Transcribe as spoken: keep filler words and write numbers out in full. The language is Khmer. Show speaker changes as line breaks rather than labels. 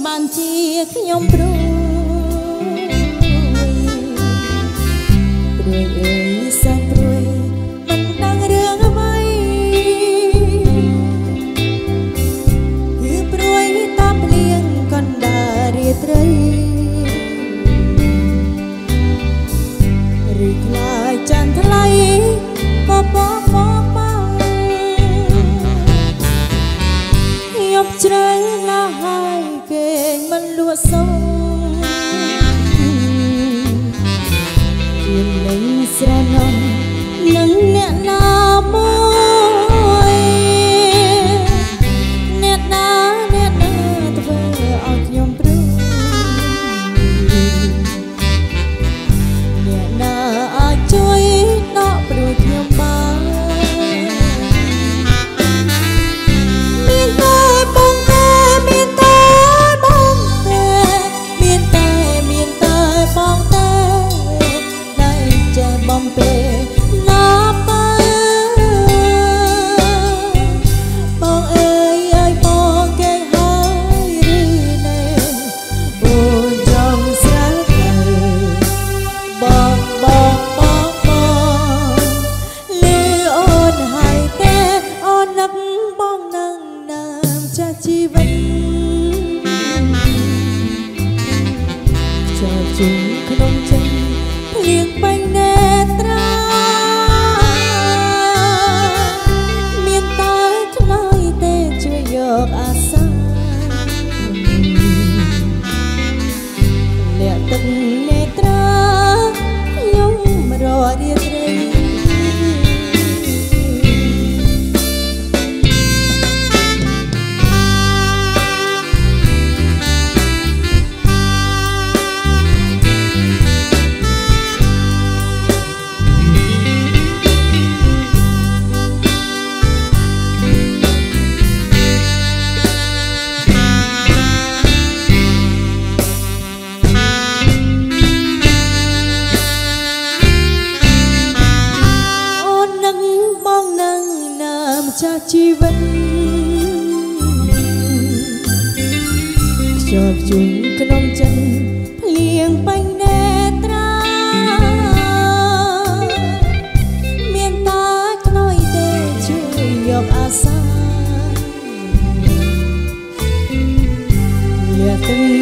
បានជាខ្ញុំព្រួយព្រួយអើយសោះព្រួយមិនដឹងរឿងអ្វីគឺព្រួយតាមភ្លៀងកណ្ដាលរាត្រីឬខ្លាចចន្ទថ្លៃបបបបខ្ញុំជ្រៅណាស់ហើយគេមិនលួចសងជានឹងស្រណំនឹងអ្នកណាមួយអ្នកណាអ្នកណាធ្វើឲ្យខ្ញុំព្រួយអ្នកណាអាចជួយដកព្រួយខ្ញុំបានមានតែបងតែមានតែបងតែមានតែមានតែបងតែដែលចេះបំពេណាបើបងអើយអើយបងគេហើយឬណែអូនចង់ស្រែកទៅបងបងបងបងលឺអូនហើយតែអូននឹកបងនឹងណាមចាស់ជីវិតចូលជុំក្នុងចិត្តភ្លៀងបាញ់នេត្រាមានតែខ្នើយទេជួយយកអាសាលាក់ទឹកនេត្រាខ្ញុំរត់រាត្រីចាស់ជីវិតខ្ជាប់ជុំក្នុងចិត្តភ្លៀងបាញ់នេត្រាមានតែខ្នើយទេជួយយកអាសាលាក់ទឹក